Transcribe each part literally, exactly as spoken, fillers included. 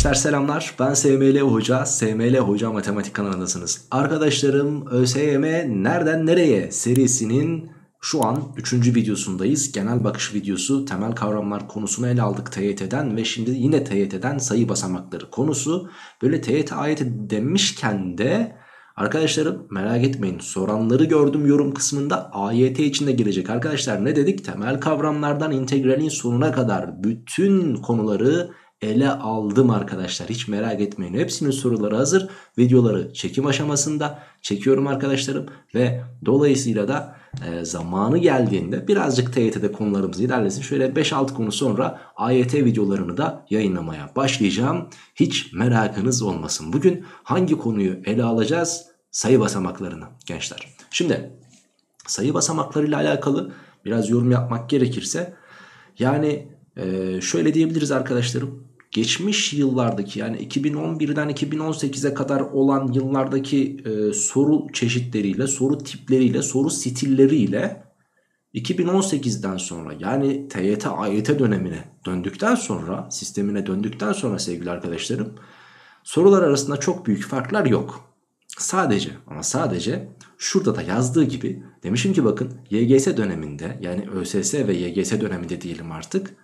Gençler selamlar, ben S M L Hoca, S M L Hoca Matematik kanalındasınız. Arkadaşlarım, ÖSYM Nereden Nereye serisinin şu an üçüncü videosundayız. Genel bakış videosu, temel kavramlar konusunu ele aldık T Y T'den ve şimdi yine T Y T'den sayı basamakları konusu. Böyle T Y T A Y T demişken de arkadaşlarım merak etmeyin, soranları gördüm yorum kısmında. A Y T için de gelecek arkadaşlar. Ne dedik? Temel kavramlardan integralin sonuna kadar bütün konuları ele aldım arkadaşlar, hiç merak etmeyin. Hepsinin soruları hazır, videoları çekim aşamasında çekiyorum arkadaşlarım ve dolayısıyla da e, zamanı geldiğinde birazcık T Y T'de konularımız ilerlesin, şöyle beş altı konu sonra A Y T videolarını da yayınlamaya başlayacağım, hiç merakınız olmasın. Bugün hangi konuyu ele alacağız? Sayı basamaklarını gençler. Şimdi sayı basamaklarıyla alakalı biraz yorum yapmak gerekirse, yani e, şöyle diyebiliriz arkadaşlarım. Geçmiş yıllardaki, yani iki bin on birden iki bin on sekize kadar olan yıllardaki e, soru çeşitleriyle, soru tipleriyle, soru stilleriyle iki bin on sekizden sonra, yani T Y T A Y T dönemine döndükten sonra, sistemine döndükten sonra sevgili arkadaşlarım, sorular arasında çok büyük farklar yok. Sadece ama sadece şurada da yazdığı gibi demişim ki bakın, Y G S döneminde, yani ÖSS ve Y G S döneminde diyelim artık,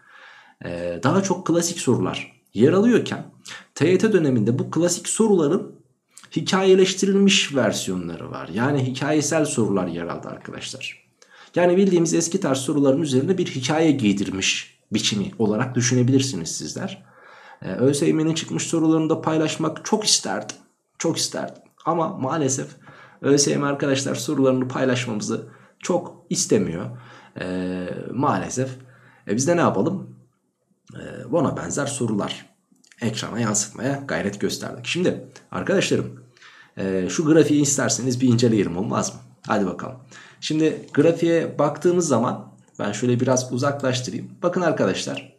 e, daha çok klasik sorular yer alıyorken T Y T döneminde bu klasik soruların hikayeleştirilmiş versiyonları var. Yani hikayesel sorular yer aldı arkadaşlar. Yani bildiğimiz eski tarz soruların üzerine bir hikaye giydirmiş biçimi olarak düşünebilirsiniz sizler. Ee, ÖSYM'nin çıkmış sorularını da paylaşmak çok isterdim. Çok isterdim. Ama maalesef ÖSYM arkadaşlar sorularını paylaşmamızı çok istemiyor. Ee, maalesef. E biz de ne yapalım? Ee, buna benzer sorular ekrana yansıtmaya gayret gösterdik. Şimdi arkadaşlarım, e, şu grafiği isterseniz bir inceleyelim, olmaz mı? Hadi bakalım. Şimdi grafiğe baktığımız zaman ben şöyle biraz uzaklaştırayım. Bakın arkadaşlar,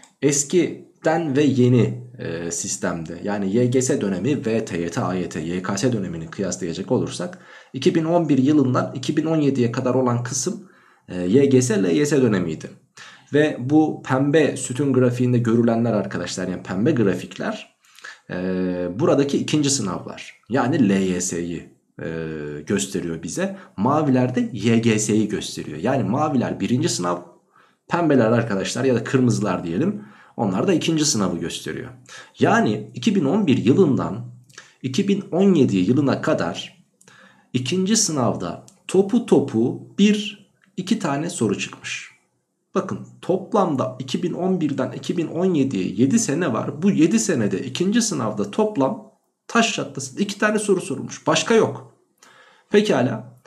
eskiden ve yeni e, sistemde, yani Y G S dönemi ve T Y T A Y T Y K S dönemini kıyaslayacak olursak iki bin on bir yılından iki bin on yediye kadar olan kısım e, Y G S L Y S dönemiydi. Ve bu pembe sütun grafiğinde görülenler arkadaşlar, yani pembe grafikler e, buradaki ikinci sınavlar, yani L Y S'yi e, gösteriyor bize. Maviler de Y G S'yi gösteriyor. Yani maviler birinci sınav, pembeler arkadaşlar ya da kırmızılar diyelim, onlar da ikinci sınavı gösteriyor. Yani iki bin on bir yılından iki bin on yedi yılına kadar ikinci sınavda topu topu bir iki tane soru çıkmış. Bakın, toplamda iki bin on birden iki bin on yediye yedi sene var. Bu yedi senede ikinci sınavda toplam taş çatlasın iki tane soru sorulmuş. Başka yok. Pekala.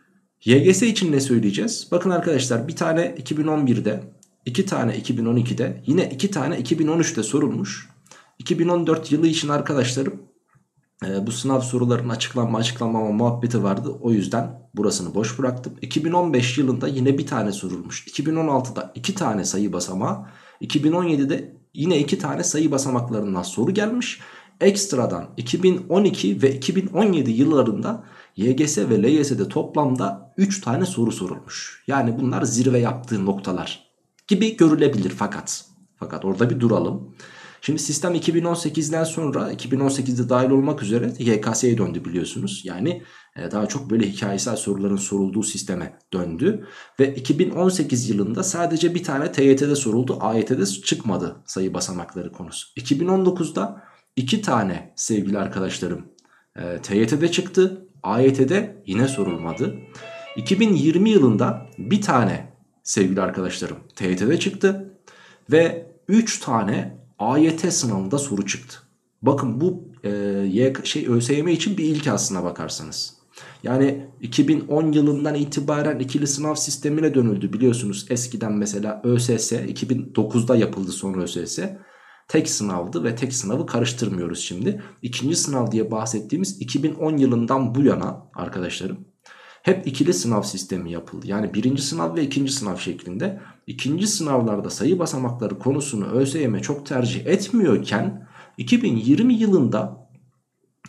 Y G S için ne söyleyeceğiz? Bakın arkadaşlar, bir tane iki bin on birde, iki tane iki bin on ikide, yine iki tane iki bin on üçte sorulmuş. iki bin on dört yılı için arkadaşlarım e, bu sınav sorularının açıklanma açıklanmama muhabbeti vardı. O yüzden burasını boş bıraktım. iki bin on beş yılında yine bir tane sorulmuş. iki bin on altıda iki tane sayı basamağı. iki bin on yedide yine iki tane sayı basamaklarından soru gelmiş. Ekstradan iki bin on iki ve iki bin on yedi yıllarında Y G S ve L Y S'de toplamda üç tane soru sorulmuş. Yani bunlar zirve yaptığı noktalar gibi görülebilir fakat. Fakat orada bir duralım. Şimdi sistem iki bin on sekizden sonra, iki bin on sekizde dahil olmak üzere Y K S'ye döndü biliyorsunuz. Yani daha çok böyle hikayesel soruların sorulduğu sisteme döndü. Ve iki bin on sekiz yılında sadece bir tane T Y T'de soruldu. A Y T'de çıkmadı sayı basamakları konusu. iki bin on dokuzda iki tane sevgili arkadaşlarım T Y T'de çıktı. A Y T'de yine sorulmadı. iki bin yirmi yılında bir tane sevgili arkadaşlarım T Y T'de çıktı. Ve üç tane A Y T sınavında soru çıktı. Bakın bu e, şey ÖSYM için bir ilk aslına bakarsanız. Yani iki bin on yılından itibaren ikili sınav sistemine dönüldü biliyorsunuz. Eskiden mesela ÖSS iki bin dokuzda yapıldı, sonra ÖSS. Tek sınavdı ve tek sınavı karıştırmıyoruz şimdi. İkinci sınav diye bahsettiğimiz iki bin on yılından bu yana arkadaşlarım hep ikili sınav sistemi yapıldı. Yani birinci sınav ve ikinci sınav şeklinde. İkinci sınavlarda sayı basamakları konusunu ÖSYM çok tercih etmiyorken iki bin yirmi yılında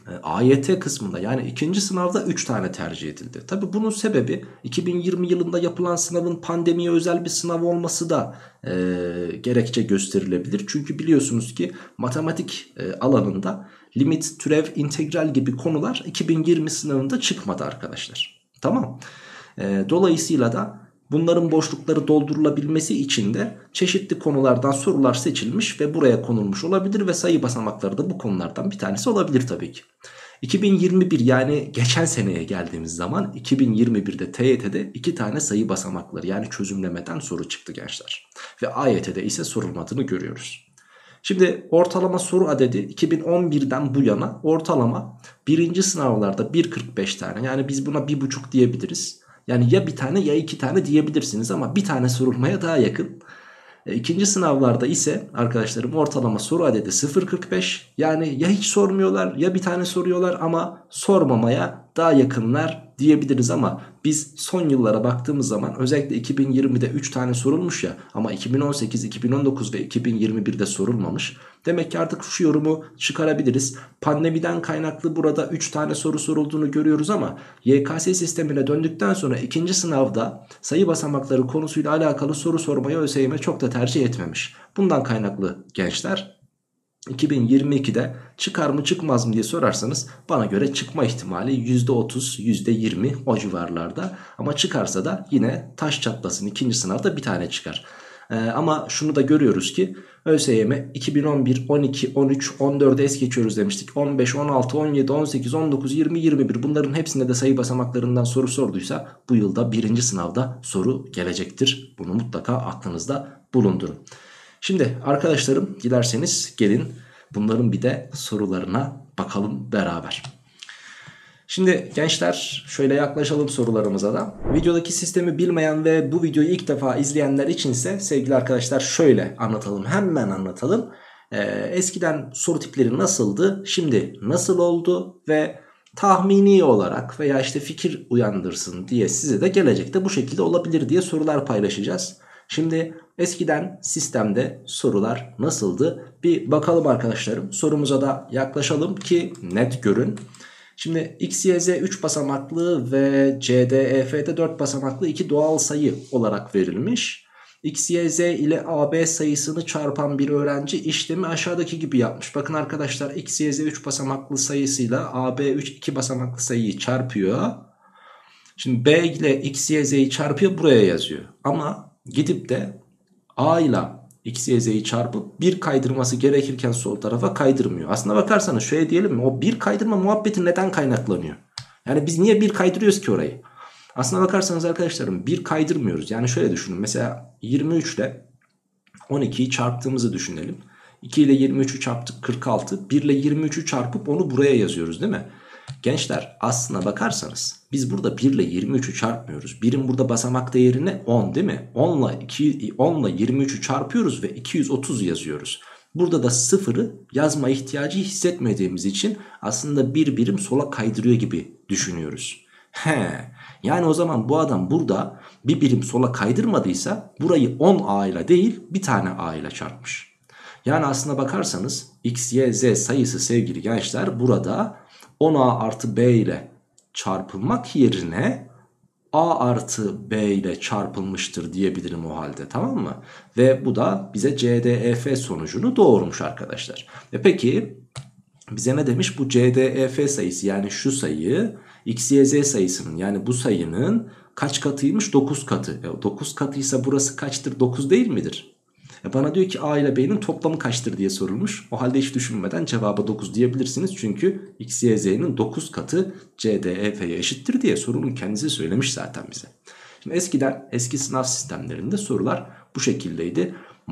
A Y T kısmında yani ikinci sınavda üç tane tercih edildi. Tabi bunun sebebi iki bin yirmi yılında yapılan sınavın pandemiye özel bir sınav olması da e, gerekçe gösterilebilir. Çünkü biliyorsunuz ki matematik e, alanında limit, türev, integral gibi konular iki bin yirmi sınavında çıkmadı arkadaşlar. Tamam. E, dolayısıyla da bunların boşlukları doldurulabilmesi için de çeşitli konulardan sorular seçilmiş ve buraya konulmuş olabilir ve sayı basamakları da bu konulardan bir tanesi olabilir tabii ki. iki bin yirmi bir yani geçen seneye geldiğimiz zaman iki bin yirmi birde T Y T'de iki tane sayı basamakları yani çözümlemeden soru çıktı gençler. Ve A Y T'de ise sorulmadığını görüyoruz. Şimdi ortalama soru adedi iki bin on birden bu yana ortalama birinci sınavlarda bir virgül kırk beş tane, yani biz buna bir buçuk diyebiliriz. Yani ya bir tane ya iki tane diyebilirsiniz ama bir tane sorulmaya daha yakın. E, ikinci sınavlarda ise arkadaşlarım ortalama soru adedi sıfır virgül kırk beş. Yani ya hiç sormuyorlar ya bir tane soruyorlar ama sormamaya daha yakınlar diyebiliriz. Ama biz son yıllara baktığımız zaman özellikle iki bin yirmide üç tane sorulmuş ya, ama iki bin on sekiz, iki bin on dokuz ve iki bin yirmi birde sorulmamış. Demek ki artık şu yorumu çıkarabiliriz. Pandemiden kaynaklı burada üç tane soru sorulduğunu görüyoruz ama Y K S sistemine döndükten sonra ikinci sınavda sayı basamakları konusuyla alakalı soru sormayı ÖSYM çok da tercih etmemiş. Bundan kaynaklı gençler iki bin yirmi ikide çıkar mı çıkmaz mı diye sorarsanız bana göre çıkma ihtimali yüzde otuz yüzde yirmi o civarlarda. Ama çıkarsa da yine taş çatlasın, ikinci sınavda bir tane çıkar. Ee, ama şunu da görüyoruz ki ÖSYM iki bin on bir, on iki, on üç, on dördü es geçiyoruz demiştik. on beş, on altı, on yedi, on sekiz, on dokuz, yirmi, yirmi bir bunların hepsinde de sayı basamaklarından soru sorduysa bu yılda birinci sınavda soru gelecektir. Bunu mutlaka aklınızda bulundurun. Şimdi arkadaşlarım dilerseniz gelin bunların bir de sorularına bakalım beraber. Şimdi gençler şöyle yaklaşalım sorularımıza da. Videodaki sistemi bilmeyen ve bu videoyu ilk defa izleyenler içinse sevgili arkadaşlar şöyle anlatalım, hemen anlatalım. Ee, eskiden soru tipleri nasıldı, şimdi nasıl oldu ve tahmini olarak veya işte fikir uyandırsın diye size de gelecekte bu şekilde olabilir diye sorular paylaşacağız. Şimdi eskiden sistemde sorular nasıldı bir bakalım arkadaşlarım. Sorumuza da yaklaşalım ki net görün. Şimdi x, y, z üç basamaklı ve c, d, e, f'de dört basamaklı iki doğal sayı olarak verilmiş. X, y, z ile a, b sayısını çarpan bir öğrenci işlemi aşağıdaki gibi yapmış. Bakın arkadaşlar x, y, z üç basamaklı sayısıyla a, b üç iki basamaklı sayıyı çarpıyor. Şimdi b ile x, y, z'yi çarpıyor, buraya yazıyor. Ama gidip de a ile x, y, z'yi çarpıp bir kaydırması gerekirken sol tarafa kaydırmıyor. Aslına bakarsanız şöyle diyelim mi? O bir kaydırma muhabbeti neden kaynaklanıyor? Yani biz niye bir kaydırıyoruz ki orayı? Aslına bakarsanız arkadaşlarım bir kaydırmıyoruz. Yani şöyle düşünün. Mesela yirmi üç ile on ikiyi çarptığımızı düşünelim. iki ile yirmi üçü çarptık kırk altı. bir ile yirmi üçü çarpıp onu buraya yazıyoruz değil mi? Gençler aslına bakarsanız biz burada bir ile yirmi üçü çarpmıyoruz. birin burada basamak değerine on değil mi? on ile yirmi üçü çarpıyoruz ve iki yüz otuz yazıyoruz. Burada da sıfırı yazma ihtiyacı hissetmediğimiz için aslında bir birim sola kaydırıyor gibi düşünüyoruz. He, yani o zaman bu adam burada bir birim sola kaydırmadıysa burayı on a ile değil bir tane a ile çarpmış. Yani aslına bakarsanız x, y, z sayısı sevgili gençler burada on a artı b ile çarpılmak yerine a artı b ile çarpılmıştır diyebilirim o halde, tamam mı? Ve bu da bize c, d, e, f sonucunu doğurmuş arkadaşlar. E peki bize ne demiş? Bu c, d, e, f sayısı yani şu sayı x, y, z sayısının yani bu sayının kaç katıymış? dokuz katı. E, dokuz katıysa burası kaçtır? dokuz değil midir? E bana diyor ki a ile b'nin toplamı kaçtır diye sorulmuş. O halde hiç düşünmeden cevaba dokuz diyebilirsiniz. Çünkü x, y, z'nin dokuz katı c, d, e, f'ye eşittir diye sorunun kendisi söylemiş zaten bize. Şimdi eskiden eski sınav sistemlerinde sorular bu şekildeydi.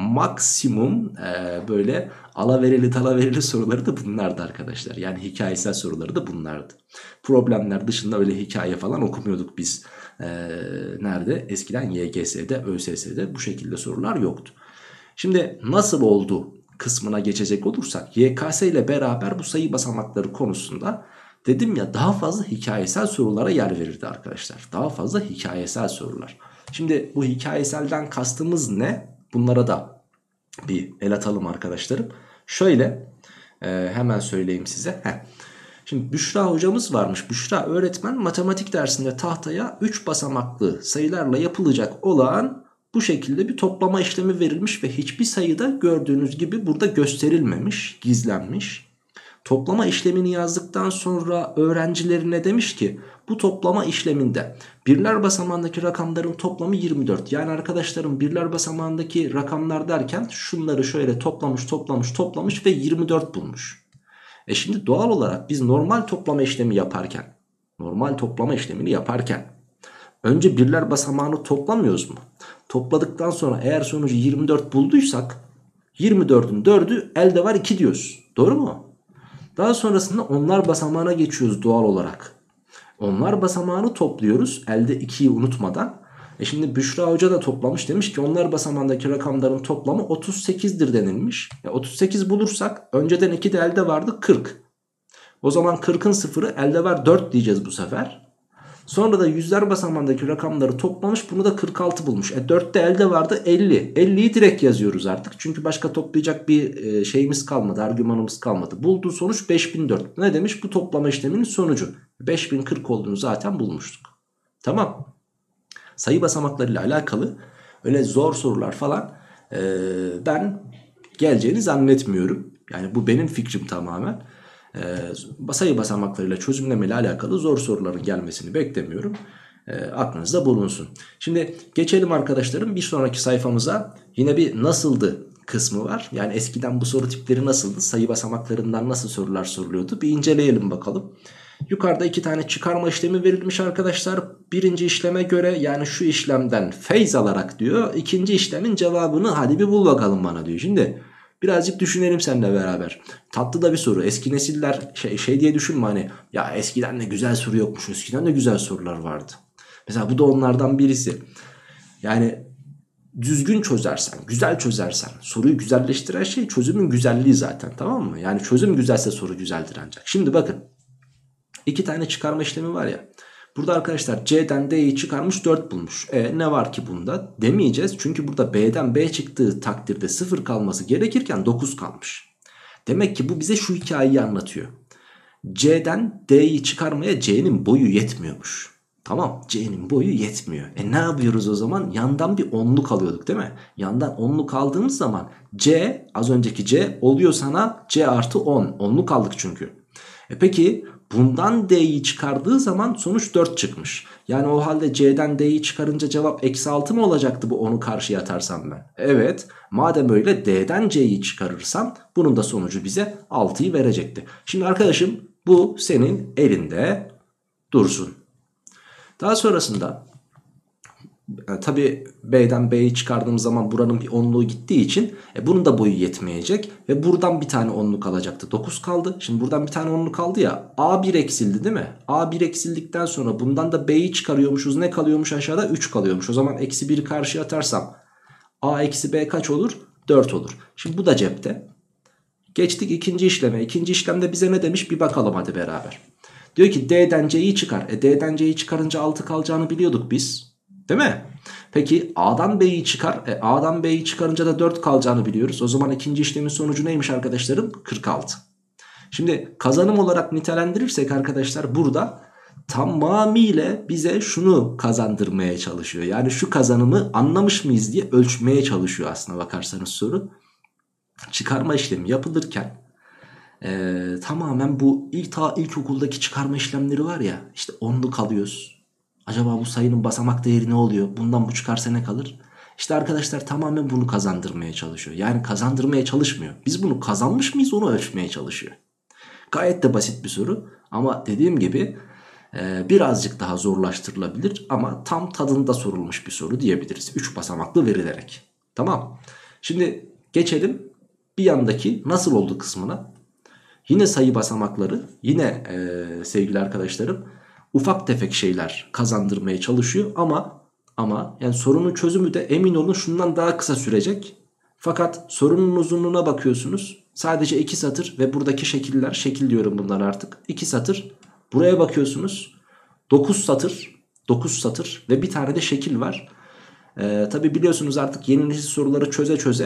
Maksimum e, böyle alaverili talaverili soruları da bunlardı arkadaşlar. Yani hikayesel soruları da bunlardı. Problemler dışında öyle hikaye falan okumuyorduk biz. E, nerede? Eskiden Y G S'de, Ö S S'de bu şekilde sorular yoktu. Şimdi nasıl oldu kısmına geçecek olursak Y K S ile beraber bu sayı basamakları konusunda dedim ya daha fazla hikayesel sorulara yer verirdi arkadaşlar. Daha fazla hikayesel sorular. Şimdi bu hikayeselden kastımız ne? Bunlara da bir el atalım arkadaşlarım. Şöyle e, hemen söyleyeyim size. Heh. Şimdi Büşra hocamız varmış. Büşra öğretmen matematik dersinde tahtaya üç basamaklı sayılarla yapılacak olan bu şekilde bir toplama işlemi verilmiş ve hiçbir sayıda gördüğünüz gibi burada gösterilmemiş, gizlenmiş. Toplama işlemini yazdıktan sonra öğrencilerine demiş ki bu toplama işleminde birler basamağındaki rakamların toplamı yirmi dört. Yani arkadaşlarım birler basamağındaki rakamlar derken şunları şöyle toplamış toplamış toplamış ve yirmi dört bulmuş. E şimdi doğal olarak biz normal toplama işlemi yaparken normal toplama işlemini yaparken önce birler basamağını toplamıyoruz mu? Topladıktan sonra eğer sonucu yirmi dört bulduysak yirmi dördün dördü elde var iki diyoruz. Doğru mu? Daha sonrasında onlar basamağına geçiyoruz doğal olarak. Onlar basamağını topluyoruz elde ikiyi unutmadan. E şimdi Büşra Hoca da toplamış, demiş ki onlar basamağındaki rakamların toplamı otuz sekizdir denilmiş. E otuz sekiz bulursak önceden iki de elde vardı kırk. O zaman kırkın sıfırı elde var dört diyeceğiz bu sefer. Sonra da yüzler basamağındaki rakamları toplamış, bunu da kırk altı bulmuş. E dört de elde vardı elli. elliyi direkt yazıyoruz artık. Çünkü başka toplayacak bir şeyimiz kalmadı, argümanımız kalmadı. Bulduğu sonuç beş bin dört. Ne demiş? Bu toplama işleminin sonucu. beş bin kırk olduğunu zaten bulmuştuk. Tamam. Sayı basamaklarıyla alakalı öyle zor sorular falan e, ben geleceğini zannetmiyorum. Yani bu benim fikrim tamamen. E, sayı basamaklarıyla çözümleme alakalı zor soruların gelmesini beklemiyorum. E, aklınızda bulunsun. Şimdi geçelim arkadaşlarım bir sonraki sayfamıza. Yine bir nasıldı kısmı var. Yani eskiden bu soru tipleri nasıldı? Sayı basamaklarından nasıl sorular soruluyordu? Bir inceleyelim bakalım. Yukarıda iki tane çıkarma işlemi verilmiş arkadaşlar. Birinci işleme göre, yani şu işlemden feyz alarak diyor, İkinci işlemin cevabını hadi bir bul bakalım bana diyor. Şimdi birazcık düşünelim seninle beraber. Tatlı da bir soru. Eski nesiller şey, şey diye düşünme hani ya eskiden de güzel soru yokmuş, eskiden de güzel sorular vardı. Mesela bu da onlardan birisi. Yani düzgün çözersen, güzel çözersen, soruyu güzelleştiren şey çözümün güzelliği zaten, tamam mı? Yani çözüm güzelse soru güzeldir ancak. Şimdi bakın. İki tane çıkarma işlemi var ya. Burada arkadaşlar C'den D'yi çıkarmış dört bulmuş. E ne var ki bunda demeyeceğiz. Çünkü burada B'den B çıktığı takdirde sıfır kalması gerekirken dokuz kalmış. Demek ki bu bize şu hikayeyi anlatıyor. C'den D'yi çıkarmaya C'nin boyu yetmiyormuş. Tamam, C'nin boyu yetmiyor. E ne yapıyoruz o zaman? Yandan bir onluk alıyorduk değil mi? Yandan onluk aldığımız zaman C, az önceki C oluyor sana C artı on. Onluk aldık çünkü. E peki bundan D'yi çıkardığı zaman sonuç dört çıkmış. Yani o halde C'den D'yi çıkarınca cevap eksi altı mı olacaktı bu onu karşıya atarsam ben? Evet, madem öyle D'den C'yi çıkarırsam bunun da sonucu bize altıyı verecekti. Şimdi arkadaşım bu senin elinde dursun. Daha sonrasında e, tabi B'den B'yi çıkardığım zaman buranın bir onluğu gittiği için e, bunun da boyu yetmeyecek. Ve buradan bir tane onluk alacaktı. dokuz kaldı. Şimdi buradan bir tane onluk kaldı ya. A bir eksildi değil mi? A bir eksildikten sonra bundan da B'yi çıkarıyormuşuz. Ne kalıyormuş aşağıda? üç kalıyormuş. O zaman eksi biri karşıya atarsam A eksi B kaç olur? dört olur. Şimdi bu da cepte. Geçtik ikinci işleme. İkinci işlemde bize ne demiş? Bir bakalım hadi beraber. Diyor ki D'den C'yi çıkar. E D'den C'yi çıkarınca altı kalacağını biliyorduk biz. Değil mi? Peki A'dan B'yi çıkar. E, A'dan B'yi çıkarınca da dört kalacağını biliyoruz. O zaman ikinci işlemin sonucu neymiş arkadaşlarım? kırk altı. Şimdi kazanım olarak nitelendirirsek arkadaşlar burada tamamıyla bize şunu kazandırmaya çalışıyor. Yani şu kazanımı anlamış mıyız diye ölçmeye çalışıyor aslına bakarsanız soru. Çıkarma işlemi yapılırken e, tamamen bu ilk ta ilkokuldaki çıkarma işlemleri var ya, işte onluk alıyoruz. Acaba bu sayının basamak değeri ne oluyor? Bundan bu çıkarsa ne kalır? İşte arkadaşlar tamamen bunu kazandırmaya çalışıyor. Yani kazandırmaya çalışmıyor. Biz bunu kazanmış mıyız onu ölçmeye çalışıyor. Gayet de basit bir soru. Ama dediğim gibi e, birazcık daha zorlaştırılabilir. Ama tam tadında sorulmuş bir soru diyebiliriz. üç basamaklı verilerek. Tamam. Şimdi geçelim bir yandaki nasıl oldu kısmına. Yine sayı basamakları, yine e, sevgili arkadaşlarım ufak tefek şeyler kazandırmaya çalışıyor ama ama yani sorunun çözümü de emin olun şundan daha kısa sürecek. Fakat sorunun uzunluğuna bakıyorsunuz. Sadece iki satır ve buradaki şekiller, şekil diyorum bundan artık. iki satır. Buraya bakıyorsunuz. dokuz satır. dokuz satır ve bir tane de şekil var. Ee, tabi biliyorsunuz artık yeni nesil soruları çöze çöze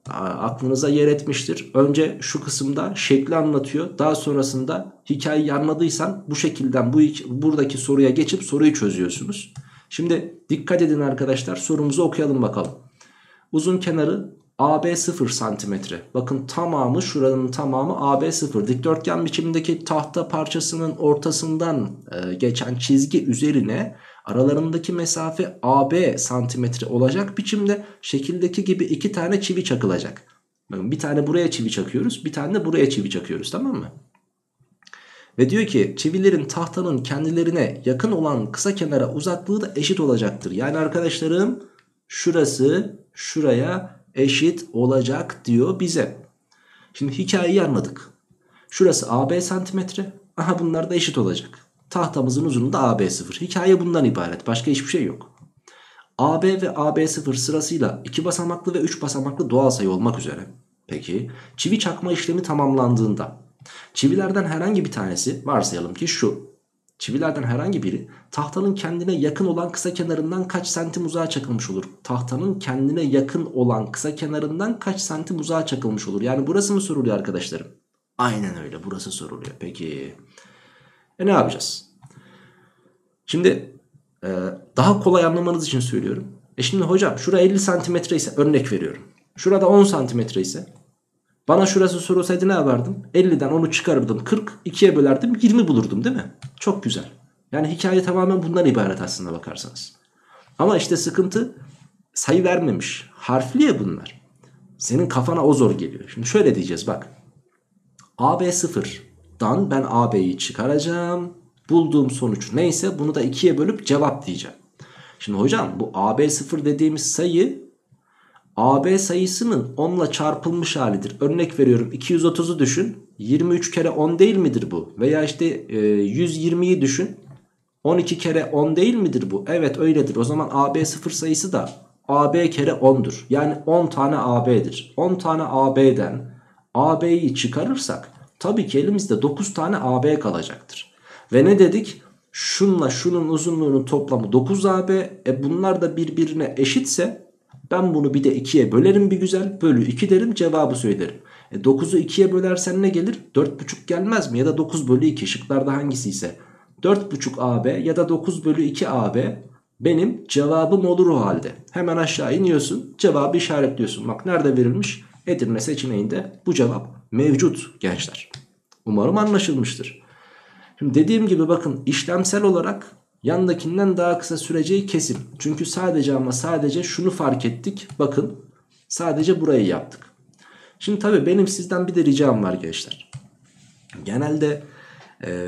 aklınıza yer etmiştir. Önce şu kısımda şekli anlatıyor. Daha sonrasında hikayeyi anladıysan bu şekilden bu buradaki soruya geçip soruyu çözüyorsunuz. Şimdi dikkat edin arkadaşlar, sorumuzu okuyalım bakalım. Uzun kenarı A B sıfır santimetre. Bakın tamamı, şuranın tamamı A B sıfır. Dikdörtgen biçimindeki tahta parçasının ortasından e, geçen çizgi üzerine aralarındaki mesafe A B santimetre olacak biçimde şekildeki gibi iki tane çivi çakılacak. Bakın bir tane buraya çivi çakıyoruz, bir tane de buraya çivi çakıyoruz, tamam mı? Ve diyor ki çivilerin tahtanın kendilerine yakın olan kısa kenara uzaklığı da eşit olacaktır. Yani arkadaşlarım şurası şuraya eşit olacak diyor bize. Şimdi hikayeyi anladık. Şurası A B santimetre. Aha bunlar da eşit olacak. Tahtamızın uzunluğu da A B sıfır. Hikaye bundan ibaret. Başka hiçbir şey yok. A B ve A B sıfır sırasıyla iki basamaklı ve üç basamaklı doğal sayı olmak üzere. Peki çivi çakma işlemi tamamlandığında çivilerden herhangi bir tanesi, varsayalım ki şu. Çivilerden herhangi biri tahtanın kendine yakın olan kısa kenarından kaç santim uzağa çakılmış olur? Tahtanın kendine yakın olan kısa kenarından kaç santim uzağa çakılmış olur? Yani burası mı soruluyor arkadaşlarım? Aynen öyle, burası soruluyor. Peki e ne yapacağız? Şimdi e, daha kolay anlamanız için söylüyorum. E şimdi hocam şura elli santimetre ise, örnek veriyorum. Şurada on santimetre ise bana şurası sorulsaydı ne yapardım? elliden onu çıkarırdım, kırk, ikiye bölerdim, yirmi bulurdum değil mi? Çok güzel. Yani hikaye tamamen bundan ibaret aslında bakarsanız. Ama işte sıkıntı, sayı vermemiş. Harfli ya bunlar. Senin kafana o zor geliyor. Şimdi şöyle diyeceğiz bak. A B sıfırdan ben A B'yi çıkaracağım. Bulduğum sonuç neyse bunu da ikiye bölüp cevap diyeceğim. Şimdi hocam bu A B sıfır dediğimiz sayı A B sayısının on ile çarpılmış halidir. Örnek veriyorum, iki yüz otuzu düşün. yirmi üç kere on değil midir bu? Veya işte e, yüz yirmiyi düşün. on iki kere on değil midir bu? Evet öyledir. O zaman A B sıfır sayısı da A B kere on'dur. Yani on tane A B'dir. on tane A B'den A B'yi çıkarırsak tabii ki elimizde dokuz tane A B kalacaktır. Ve ne dedik? Şunla şunun uzunluğunun toplamı dokuz A B. E bunlar da birbirine eşitse ben bunu bir de ikiye bölerim bir güzel. Bölü iki derim, cevabı söylerim. E dokuzu ikiye bölersen ne gelir? dört buçuk gelmez mi? Ya da dokuz bölü iki, şıklarda hangisi ise. dört buçuk A B ya da dokuz bölü iki A B benim cevabım olur o halde. Hemen aşağı iniyorsun, cevabı işaretliyorsun. Bak nerede verilmiş? Edirne seçeneğinde bu cevap mevcut gençler. Umarım anlaşılmıştır. Şimdi dediğim gibi bakın, işlemsel olarak yandakinden daha kısa süreceği kesin. Çünkü sadece ama sadece şunu fark ettik. Bakın sadece burayı yaptık. Şimdi tabii benim sizden bir de ricam var gençler. Genelde ee,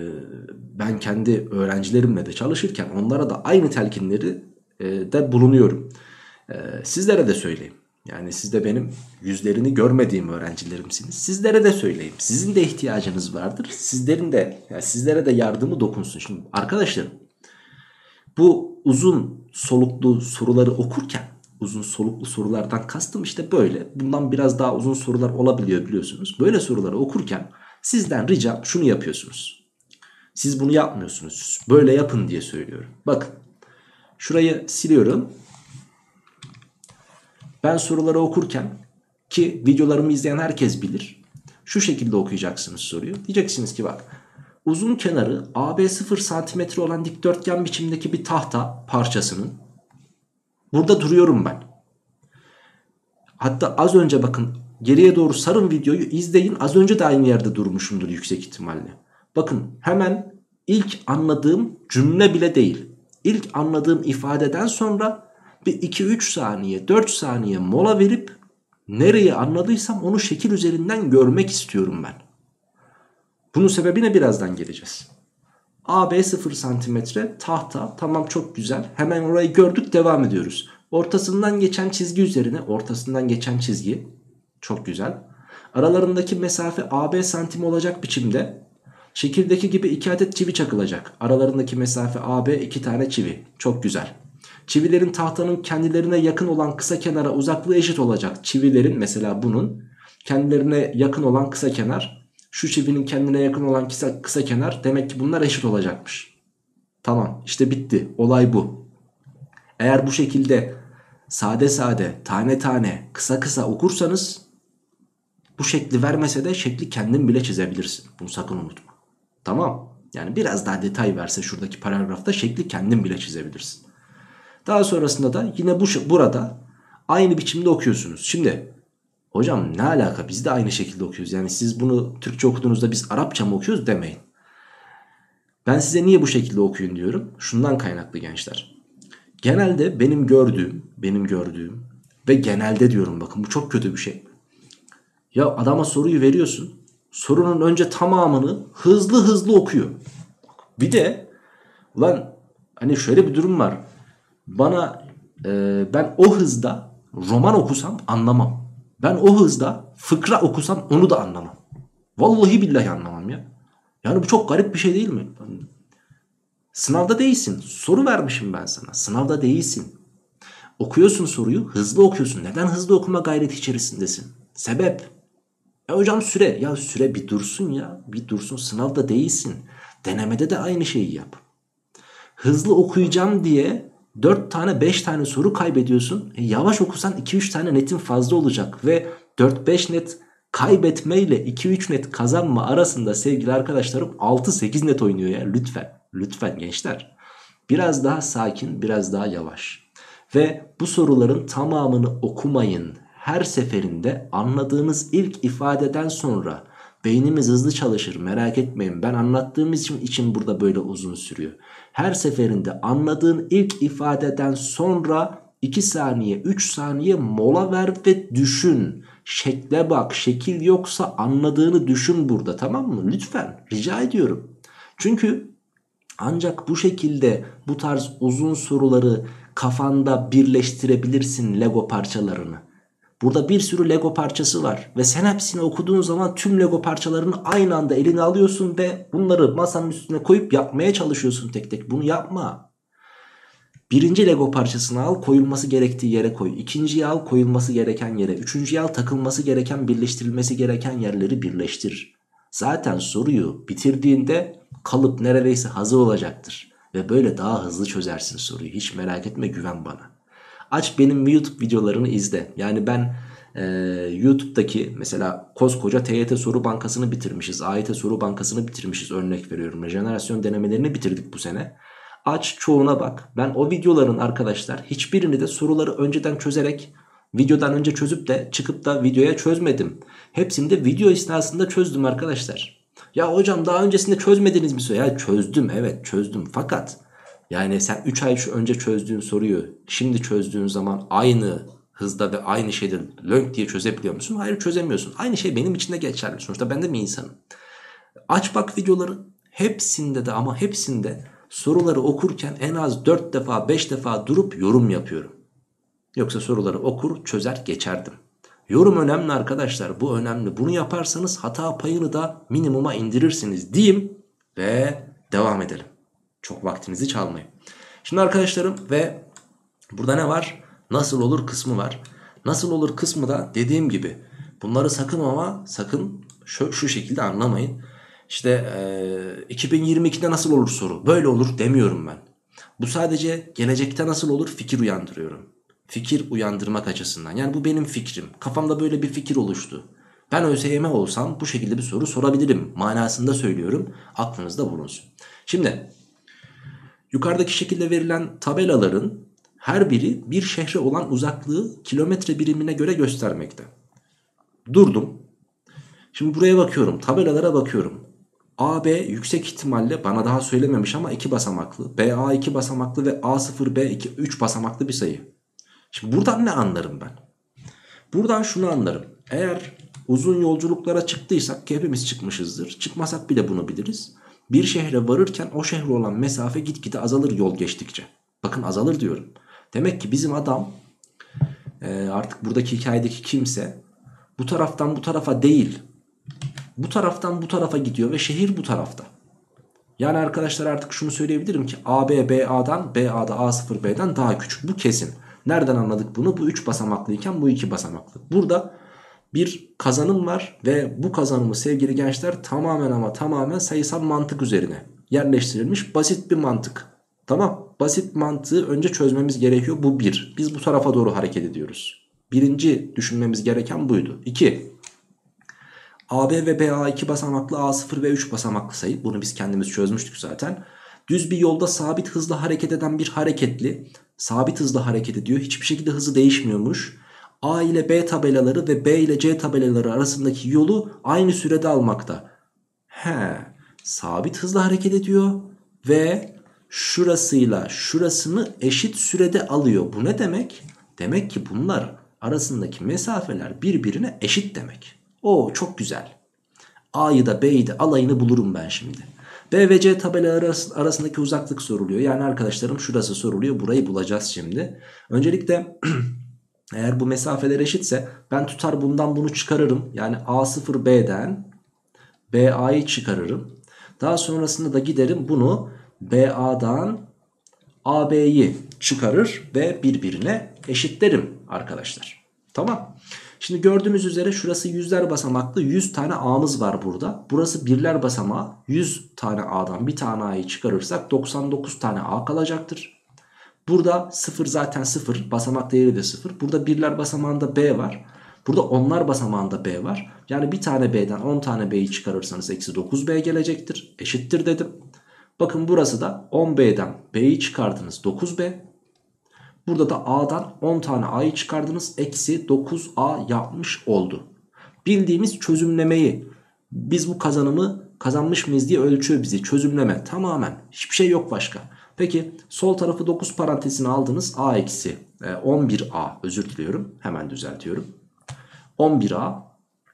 ben kendi öğrencilerimle de çalışırken onlara da aynı telkinleri e, de bulunuyorum. E, sizlere de söyleyeyim. Yani siz de benim yüzlerini görmediğim öğrencilerimsiniz. Sizlere de söyleyeyim. Sizin de ihtiyacınız vardır. Sizlerin de, yani sizlere de yardımı dokunsun. Şimdi arkadaşlarım, bu uzun soluklu soruları okurken, uzun soluklu sorulardan kastım işte böyle. Bundan biraz daha uzun sorular olabiliyor biliyorsunuz. Böyle soruları okurken sizden ricam şunu yapıyorsunuz. Siz bunu yapmıyorsunuz. Böyle yapın diye söylüyorum. Bakın şurayı siliyorum. Ben soruları okurken, ki videolarımı izleyen herkes bilir, şu şekilde okuyacaksınız soruyu. Diyeceksiniz ki bak, uzun kenarı A B sıfır santimetre olan dikdörtgen biçimdeki bir tahta parçasının, burada duruyorum ben. Hatta az önce bakın, geriye doğru sarın videoyu, izleyin. Az önce de aynı yerde durmuşumdur yüksek ihtimalle. Bakın hemen ilk anladığım cümle bile değil, İlk anladığım ifadeden sonra bir iki üç saniye dört saniye mola verip nereyi anladıysam onu şekil üzerinden görmek istiyorum ben. Bunun sebebine birazdan geleceğiz. A B sıfır santimetre tahta, tamam çok güzel. Hemen orayı gördük, devam ediyoruz. Ortasından geçen çizgi üzerine, ortasından geçen çizgi çok güzel. Aralarındaki mesafe A B santim olacak biçimde şekildeki gibi iki adet çivi çakılacak. Aralarındaki mesafe A B, iki tane çivi. Çok güzel. Çivilerin tahtanın kendilerine yakın olan kısa kenara uzaklığı eşit olacak. Çivilerin, mesela bunun kendilerine yakın olan kısa kenar, şu çivinin kendine yakın olan kısa, kısa kenar, demek ki bunlar eşit olacakmış. Tamam, işte bitti. Olay bu. Eğer bu şekilde sade sade, tane tane, kısa kısa okursanız bu şekli vermese de şekli kendin bile çizebilirsin. Bunu sakın unutma. Tamam. Yani biraz daha detay verse şuradaki paragrafta şekli kendin bile çizebilirsin. Daha sonrasında da yine bu burada aynı biçimde okuyorsunuz. Şimdi hocam ne alaka, biz de aynı şekilde okuyoruz. Yani siz bunu Türkçe okuduğunuzda biz Arapça mı okuyoruz demeyin. Ben size niye bu şekilde okuyun diyorum. Şundan kaynaklı gençler. Genelde benim gördüğüm, benim gördüğüm ve genelde diyorum, bakın bu çok kötü bir şey. Ya adama soruyu veriyorsun. Sorunun önce tamamını hızlı hızlı okuyor. Bir de ulan hani şöyle bir durum var. Bana e, ben o hızda roman okusam anlamam. Ben o hızda fıkra okusam onu da anlamam. Vallahi billahi anlamam ya. Yani bu çok garip bir şey değil mi? Sınavda değilsin. Soru vermişim ben sana. Sınavda değilsin. Okuyorsun soruyu, hızlı okuyorsun. Neden hızlı okuma gayreti içerisindesin? Sebep? Ya hocam süre. Ya süre bir dursun ya. Bir dursun. Sınavda değilsin. Denemede de aynı şeyi yap. Hızlı okuyacağım diye dört tane beş tane soru kaybediyorsun. E yavaş okusan iki üç tane netin fazla olacak. Ve dört beş net kaybetmeyle iki üç net kazanma arasında sevgili arkadaşlarım altı sekiz net oynuyor ya. Lütfen. Lütfen gençler. Biraz daha sakin, biraz daha yavaş. Ve bu soruların tamamını okumayın. Her seferinde anladığınız ilk ifadeden sonra beynimiz hızlı çalışır, merak etmeyin. Ben anlattığım için, için burada böyle uzun sürüyor. Her seferinde anladığın ilk ifadeden sonra iki saniye üç saniye mola ver ve düşün. Şekle bak, şekil yoksa anladığını düşün burada, tamam mı? Lütfen rica ediyorum. Çünkü ancak bu şekilde bu tarz uzun soruları kafanda birleştirebilirsin, Lego parçalarını. Burada bir sürü Lego parçası var ve sen hepsini okuduğun zaman tüm Lego parçalarını aynı anda eline alıyorsun ve bunları masanın üstüne koyup yapmaya çalışıyorsun tek tek. Bunu yapma. Birinci Lego parçasını al, koyulması gerektiği yere koy. İkinciyi al, koyulması gereken yere. Üçüncüyü al, takılması gereken, birleştirilmesi gereken yerleri birleştir. Zaten soruyu bitirdiğinde kalıp neredeyse hazır olacaktır. Ve böyle daha hızlı çözersin soruyu. Hiç merak etme, güven bana. Aç benim YouTube videolarını izle. Yani ben e, YouTube'daki mesela koskoca T Y T soru bankasını bitirmişiz. A Y T soru bankasını bitirmişiz, örnek veriyorum. Rejenerasyon denemelerini bitirdik bu sene. Aç çoğuna bak. Ben o videoların arkadaşlar hiçbirini de soruları önceden çözerek, videodan önce çözüp de çıkıp da videoya çözmedim. Hepsini de video esnasında çözdüm arkadaşlar. Ya hocam daha öncesinde çözmediniz mi? Ya çözdüm, evet çözdüm, fakat yani sen üç ay önce çözdüğün soruyu şimdi çözdüğün zaman aynı hızda ve aynı şeyde lönk diye çözebiliyor musun? Hayır, çözemiyorsun. Aynı şey benim için de geçerli. Sonuçta ben de bir insanım. Aç bak videoları, hepsinde de ama hepsinde soruları okurken en az dört defa beş defa durup yorum yapıyorum. Yoksa soruları okur çözer geçerdim. Yorum önemli arkadaşlar, bu önemli. Bunu yaparsanız hata payını da minimuma indirirsiniz diyeyim ve devam edelim. Çok vaktinizi çalmayın. Şimdi arkadaşlarım, ve burada ne var? Nasıl olur kısmı var. Nasıl olur kısmı da dediğim gibi bunları sakın ama sakın şu, şu şekilde anlamayın. İşte e, iki bin yirmi ikide nasıl olur soru? Böyle olur demiyorum ben. Bu sadece gelecekte nasıl olur fikir uyandırıyorum. Fikir uyandırmak açısından. Yani bu benim fikrim. Kafamda böyle bir fikir oluştu. Ben ÖSYM olsam bu şekilde bir soru sorabilirim manasında söylüyorum. Aklınızda bulunsun. Şimdi yukarıdaki şekilde verilen tabelaların her biri bir şehre olan uzaklığı kilometre birimine göre göstermekte. Durdum. Şimdi buraya bakıyorum. Tabelalara bakıyorum. A B yüksek ihtimalle bana daha söylememiş ama iki basamaklı. B A iki basamaklı ve A sıfır B iki üç basamaklı bir sayı. Şimdi buradan ne anlarım ben? Buradan şunu anlarım. Eğer uzun yolculuklara çıktıysak, ki hepimiz çıkmışızdır. Çıkmasak bile bunu biliriz. Bir şehre varırken o şehre olan mesafe gitgide azalır yol geçtikçe. Bakın azalır diyorum. Demek ki bizim adam e, artık buradaki hikayedeki kimse bu taraftan bu tarafa değil, bu taraftan bu tarafa gidiyor ve şehir bu tarafta. Yani arkadaşlar artık şunu söyleyebilirim ki A B B A'dan, B A'da A sıfır B'den daha küçük. Bu kesin. Nereden anladık bunu? Bu üç basamaklıyken bu iki basamaklı. Burada bir kazanım var ve bu kazanımı sevgili gençler tamamen ama tamamen sayısal mantık üzerine yerleştirilmiş basit bir mantık. Tamam, basit mantığı önce çözmemiz gerekiyor. Bu bir. Biz bu tarafa doğru hareket ediyoruz. Birinci düşünmemiz gereken buydu. iki. A B ve B A iki basamaklı, A sıfır ve üç basamaklı sayı. Bunu biz kendimiz çözmüştük zaten. Düz bir yolda sabit hızla hareket eden bir hareketli sabit hızla hareket ediyor. Hiçbir şekilde hızı değişmiyormuş. A ile B tabelaları ve B ile C tabelaları arasındaki yolu aynı sürede almakta. He, sabit hızla hareket ediyor ve şurasıyla şurasını eşit sürede alıyor. Bu ne demek? Demek ki bunlar arasındaki mesafeler birbirine eşit demek. Oo, çok güzel. A'yı da B'yi de alayını bulurum ben şimdi. B ve C tabelaları arasındaki uzaklık soruluyor. Yani arkadaşlarım şurası soruluyor. Burayı bulacağız şimdi. Öncelikle eğer bu mesafeler eşitse ben tutar bundan bunu çıkarırım. Yani A sıfır B'den B A'yı çıkarırım. Daha sonrasında da giderim bunu B A'dan A B'yi çıkarır ve birbirine eşitlerim arkadaşlar. Tamam. Şimdi gördüğünüz üzere şurası yüzler basamaklı, yüz tane A'mız var burada. Burası birler basamağı, yüz tane A'dan bir tane A'yı çıkarırsak doksan dokuz tane A kalacaktır. Burada sıfır zaten sıfır, basamak değeri de sıfır. Burada birler basamağında B var. Burada onlar basamağında B var. Yani bir tane B'den on tane B'yi çıkarırsanız eksi dokuz B gelecektir. Eşittir dedim. Bakın burası da on B'den B'yi çıkardınız dokuz B. Burada da A'dan on tane A'yı çıkardınız. Eksi dokuz A yapmış oldu. Bildiğimiz çözümlemeyi, biz bu kazanımı kazanmış mıyız diye ölçüyor bizi. Çözümleme tamamen. Hiçbir şey yok başka. Peki sol tarafı dokuz parantezine aldınız. A eksi on bir A, özür diliyorum. Hemen düzeltiyorum. on bir A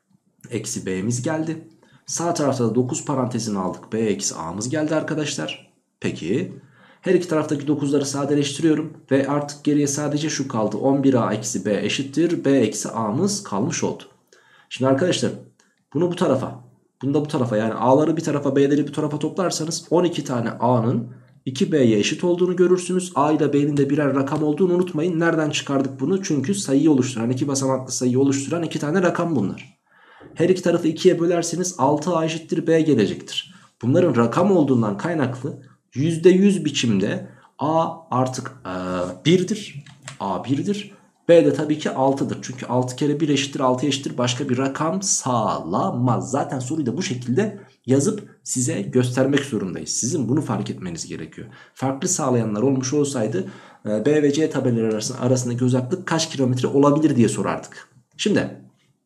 eksi B'miz geldi. Sağ tarafta da dokuz parantezine aldık. B eksi A'mız geldi arkadaşlar. Peki her iki taraftaki dokuzları sadeleştiriyorum. Ve artık geriye sadece şu kaldı. on bir A eksi B eşittir B eksi A'mız kalmış oldu. Şimdi arkadaşlar bunu bu tarafa, bunu da bu tarafa, yani A'ları bir tarafa B'leri bir tarafa toplarsanız on iki tane A'nın iki B'ye eşit olduğunu görürsünüz. A ile B'nin de birer rakam olduğunu unutmayın. Nereden çıkardık bunu? Çünkü sayıyı oluşturan, iki basamaklı sayıyı oluşturan iki tane rakam bunlar. Her iki tarafı ikiye bölerseniz altı A eşittir B gelecektir. Bunların rakam olduğundan kaynaklı yüzde yüz biçimde A artık birdir. A birdir. B de tabii ki altıdır. Çünkü altı kere bir eşittir altı eşittir başka bir rakam sağlamaz. Zaten soruyu da bu şekilde yazıp size göstermek zorundayız. Sizin bunu fark etmeniz gerekiyor. Farklı sağlayanlar olmuş olsaydı B ve C tabelaları arasındaki uzaklık kaç kilometre olabilir diye sorardık. Şimdi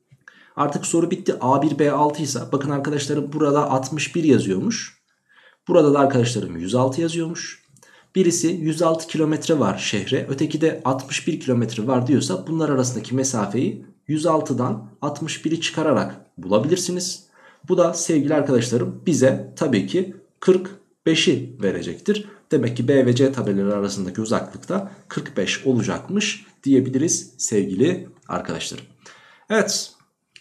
artık soru bitti. A bir B altı ise bakın arkadaşlarım burada altmış bir yazıyormuş. Burada da arkadaşlarım yüz altı yazıyormuş. Birisi yüz altı kilometre var şehre, öteki de altmış bir kilometre var diyorsa bunlar arasındaki mesafeyi yüz altıdan altmış biri çıkararak bulabilirsiniz. Bu da sevgili arkadaşlarım bize tabii ki kırk beşi verecektir. Demek ki B ve C tabelaları arasındaki uzaklık da kırk beş olacakmış diyebiliriz sevgili arkadaşlarım. Evet,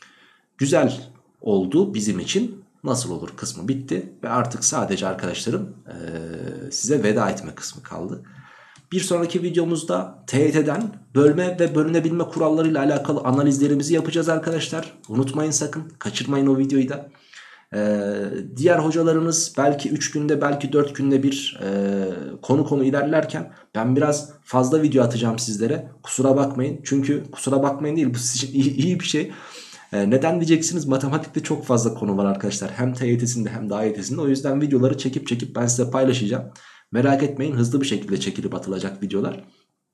güzel oldu bizim için. Nasıl olur kısmı bitti ve artık sadece arkadaşlarım ee, size veda etme kısmı kaldı. Bir sonraki videomuzda T Y T'den bölme ve bölünebilme kurallarıyla alakalı analizlerimizi yapacağız arkadaşlar. Unutmayın sakın, kaçırmayın o videoyu da. Ee, diğer hocalarınız belki üç günde belki dört günde bir e, konu konu ilerlerken ben biraz fazla video atacağım sizlere. Kusura bakmayın, çünkü kusura bakmayın değil, bu sizin için iyi, iyi bir şey. Neden diyeceksiniz? Matematikte çok fazla konu var arkadaşlar. Hem T Y T'sinde hem de A Y T'sinde. O yüzden videoları çekip çekip ben size paylaşacağım. Merak etmeyin, hızlı bir şekilde çekilip atılacak videolar.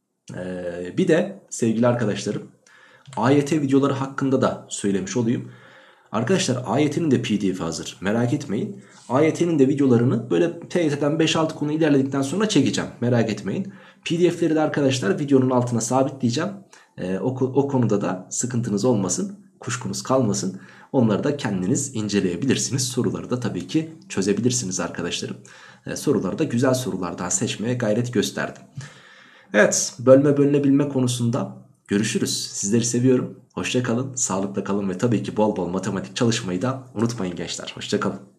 Ee, bir de sevgili arkadaşlarım, A Y T videoları hakkında da söylemiş olayım. Arkadaşlar A Y T'nin de P D F'i hazır. Merak etmeyin. A Y T'nin de videolarını böyle T Y T'den beş altı konu ilerledikten sonra çekeceğim. Merak etmeyin. P D F'leri de arkadaşlar videonun altına sabitleyeceğim. Ee, o, o konuda da sıkıntınız olmasın. Kuşkunuz kalmasın. Onları da kendiniz inceleyebilirsiniz. Soruları da tabii ki çözebilirsiniz arkadaşlarım. Ee, soruları da güzel sorulardan seçmeye gayret gösterdim. Evet, bölme bölünebilme konusunda görüşürüz. Sizleri seviyorum. Hoşça kalın, sağlıkla kalın ve tabii ki bol bol matematik çalışmayı da unutmayın gençler. Hoşça kalın.